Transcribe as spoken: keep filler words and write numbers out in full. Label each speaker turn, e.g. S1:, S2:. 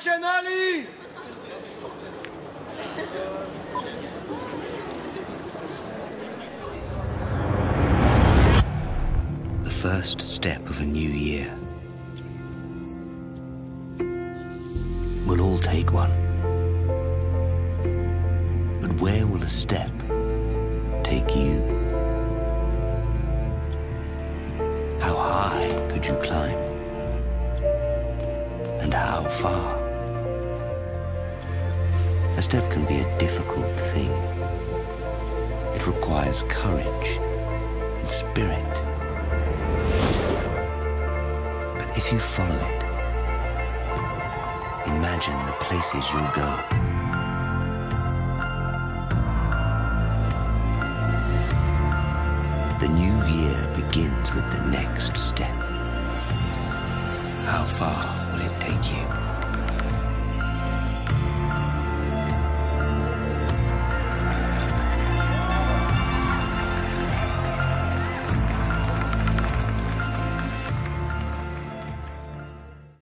S1: Directionally!
S2: The first step of a new year. We'll all take one. But where will a step take you? How high could you climb? And how far? A step can be a difficult thing. It requires courage and spirit. But if you follow it, imagine the places you'll go. The new year begins with the next step. How far will it take you?